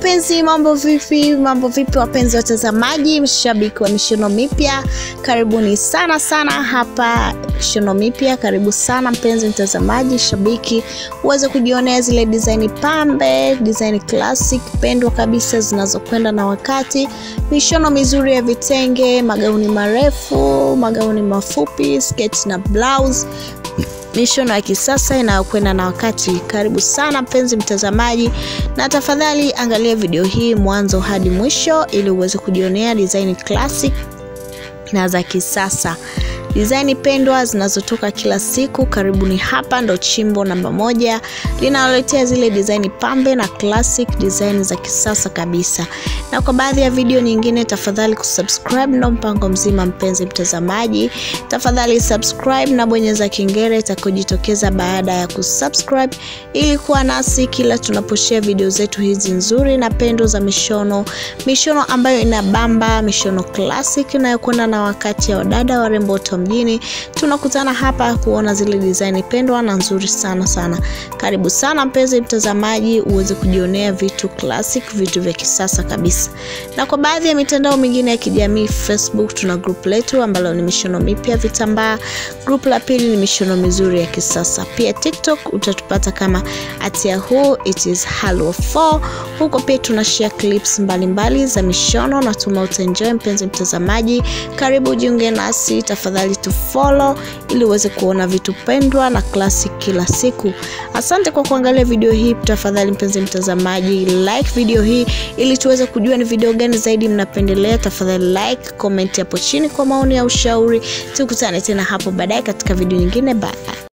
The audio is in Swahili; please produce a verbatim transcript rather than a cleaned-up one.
wapenzi, mambo vipi? Mambo vipi wapenzi watazamaji, mshabiki wa Mishono Mipya? Karibuni sana sana hapa Mishono Mipya. Karibu sana mpenzi mtazamaji, shabiki, uweze kujionea zile design pambe, design classic pendwa kabisa zinazokwenda na wakati. Mishono mizuri ya vitenge, magauni marefu, magauni mafupi, sketi na blouse. Mishono ya kisasa inayokwenda na wakati. Karibu sana mpenzi mtazamaji, na tafadhali angalia video hii mwanzo hadi mwisho ili uweze kujionea design classic na za kisasa, design pendwa zinazotoka kila siku. Karibuni, hapa ndo chimbo namba moja linaloletea zile design pambe na classic design za kisasa kabisa. Na kwa baadhi ya video nyingine tafadhali kusubscribe na mpango mzima mpenzi mtazamaji. Tafadhali subscribe na bonyeza kengele itakayojitokeza baada ya kusubscribe ili kuwa nasi kila tunaposhare video zetu hizi nzuri na pendo za mishono. Mishono ambayo inabamba, mishono classic inayokwenda na wakati ya wadada warembo mjini. Tunakutana hapa kuona zile design pendwa na nzuri sana sana. Karibu sana mpenzi mtazamaji, uweze kujionea vitu classic, vitu vya kisasa kabisa. Na kwa baadhi ya mitandao mingine ya kijamii, Facebook tuna group letu ambalo ni Mishono Mipya vitambaa. Group la pili ni Mishono mizuri ya kisasa. Pia TikTok utatupata kama at yahoo it is halwa four. Huko pia tunashare clips mbalimbali mbali za mishono na tuma utaenjoy mpenzi mtazamaji. Karibu ujiunge nasi, tafadhali tu follow ili uweze kuona vitu pendwa na classic kila siku. Asante kwa kuangalia video hii. Tafadhali mpenzi mtazamaji, like video hii ili tuweze kujua ni video gani zaidi mnapendelea. Tafadhali like, comment hapo chini kwa maoni ya ushauri. Tukutane tena hapo baadaye katika video nyingine. Bye.